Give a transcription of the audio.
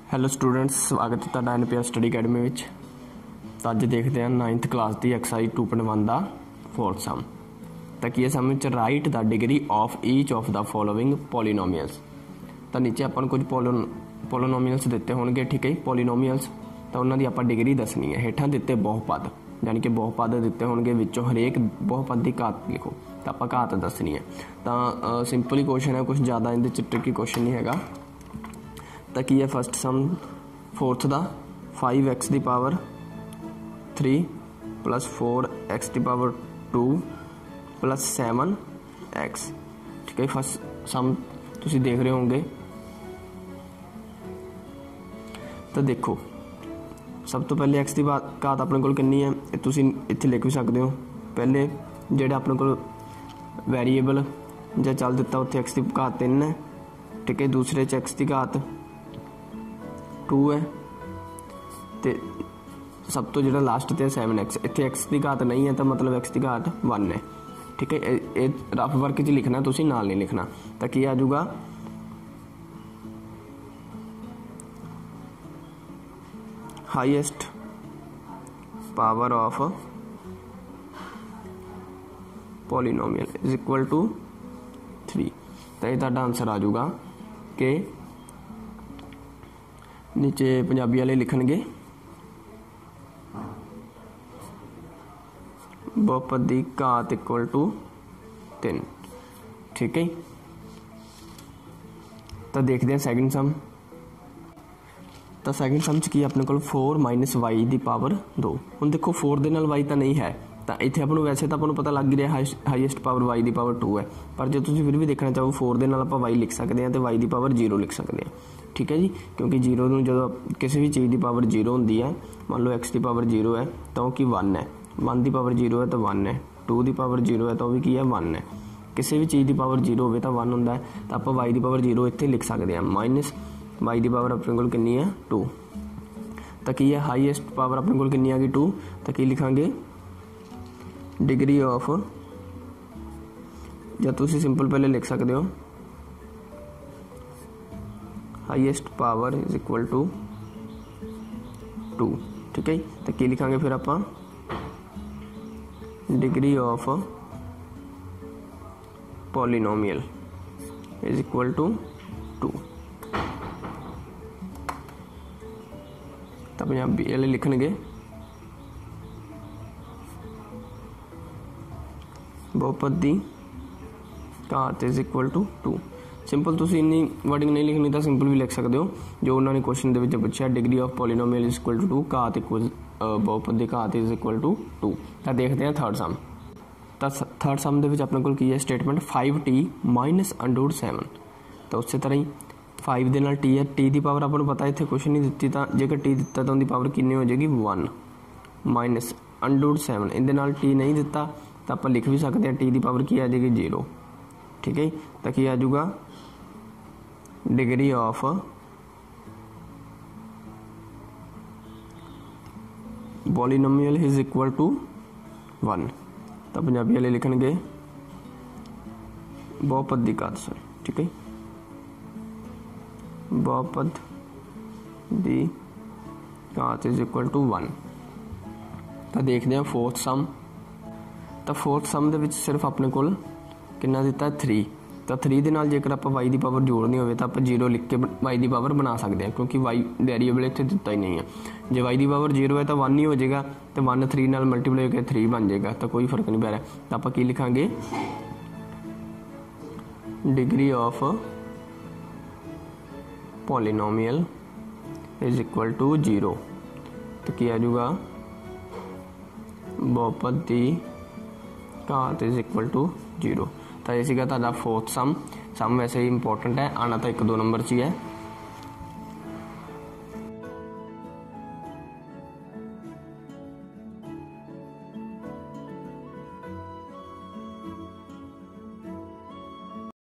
Hello ਸਟੂडेंट्स, स्वागत है तुहाडा NPR स्टडी अकैडमी विच। तो अज देखते हैं 9th क्लास की एक्सरसाइज 2.1 का फोर्थ सम। तो की sum which write the degree of each of the following polynomials. तो नीचे अपन कुछ पॉलीनोमीअल्स दिते होंगे, ठीक है। पॉलीनोमीअल्स तो उन्होंने आपां डिग्री दसनी है। हेठां दिते बहुपद, यानी कि बहुपद दिते होंगे, विचों हरेक बहुपद की घात लिखो। तो आपां घात दसनी है। तो सिंपल ही क्वेश्चन है, कुछ ज़्यादा इहदे ट्रिकी क्वेश्चन नहीं है। तो की है फस्ट सम फोर्थ का 5x की पावर 3 प्लस 4x की पावर 2 प्लस 7x, ठीक है। फस्ट सम तुसी देख रहे होंगे। तो देखो सब तो पहले x की घात अपने कोल कितनी है, तुसी इत्थे लिख भी सकते हो। पहले जेड़ा अपने कोल वेरीएबल जो चल दिता उत्थे x की घात 3 है, ठीक है। दूसरे च x की घात 2 है, तो सब तो जो लास्ट ते 7x, इतने x की घात नहीं है तो मतलब x की घात 1 है, ठीक है। ये रफ वर्क च लिखना, तुसी नाल नहीं लिखना। तो की आ जाऊगा highest power of polynomial is equal to 3। तो ये तुहाडा आंसर आ जाऊगा कि नीचे पंजाबी वाले लिखणगे बहुपद की घात इक्वल टू 3, ठीक है। तो देखते हैं सैकेंड सम। तो सैकेंड सम च की अपने को 4 माइनस वाई की पावर 2। हुण देखो 4 दे नाल वाई तो नहीं है, तो इत्थे आपको वैसे तो आपको पता लग ही रहा हाईएस्ट पावर वाई की पावर 2 है, पर जो तुसीं फिर भी देखना चाहो 4 दे नाल आपां वाई लिख सकते हैं, तो वाई की पावर 0 लिख सकते हैं, ठीक है जी। क्योंकि 0 नूं जो किसी भी चीज़ की पावर 0 होंदी है, मान लो x की पावर 0 है तो कि 1 है, 1 की पावर 0 है तो 1 है, 2 की पावर 0 है तो भी की है 1 है। किसी भी चीज़ की पावर 0 हो तो 1 होंदा है, तो आप y की पावर 0 इत्थे लिख सकते हैं। माइनस y की पावर अपने कोल कितनी है 2। तो की है हाईएस्ट पावर अपने कोल कितनी आ गई 2। तो की लिखांगे डिग्री ऑफ, या तुसीं सिंपल पहले लिख सकते हो highest power is equal to 2, ठीक है। तो की लिखांगे फिर आप degree of polynomial is equal to 2। तो पंजाबी वाले लिखणगे बहुपद की घात इज इक्वल टू 2। सिंपल तुसी इन्नी वर्डिंग नहीं लिखनी तो सिंपल भी लिख सकते हो जो उन्होंने क्वेश्चन के पूछा, degree of polynomial is equal to 2, घात इक्वल बहुपद की घात इज इक्वल टू 2। तो देखते हैं थर्ड सम। तो थर्ड सम के अपने को की है स्टेटमेंट 5t माइनस अंडर 7। तो उस तरह ही 5 के नाल t है, t की पावर आपको पता इतने कुछ नहीं दी, तो जेकर t दिता तो उनकी पावर कितनी हो जाएगी 1 माइनस अंडर 7। इहदे नाल t नहीं दिता तो आप लिख भी सकते हैं t की पावर की आ जाएगी 0, ठीक है। तो की आ जाऊगा degree of polynomial is equal to 1। तो पंजाबी वाले लिखणगे बहुपद की घात, सॉरी, ठीक है, बहुपद की घात इज इक्वल टू 1। तो देखते हैं फोर्थ सम। तो फोर्थ सम दे विच सिर्फ अपने कोल कितना दिता है 3। तो 3 के नाल जेकर आप वाई की पावर जोड़नी हो तो आप 0 लिख के वाई की पावर बना सकते हैं, क्योंकि वाई वेरीएबल इतने दिता ही नहीं है। जो वाई की पावर 0 है तो 1 ही हो जाएगा, तो 1 3 नाल मल्टीप्लाई होकर 3 बन जाएगा, तो कोई फर्क नहीं पै रहा। तो आप की लिखांगे degree of polynomial is equal to 0। तो क्या आ जाऊगा बहुपद की घात इज इक्वल टू 0। तो ये सीगा तुहाडा फोर्थ सम। सम वैसे ही इंपॉर्टेंट है, आना तो 1-2 नंबर च ही है।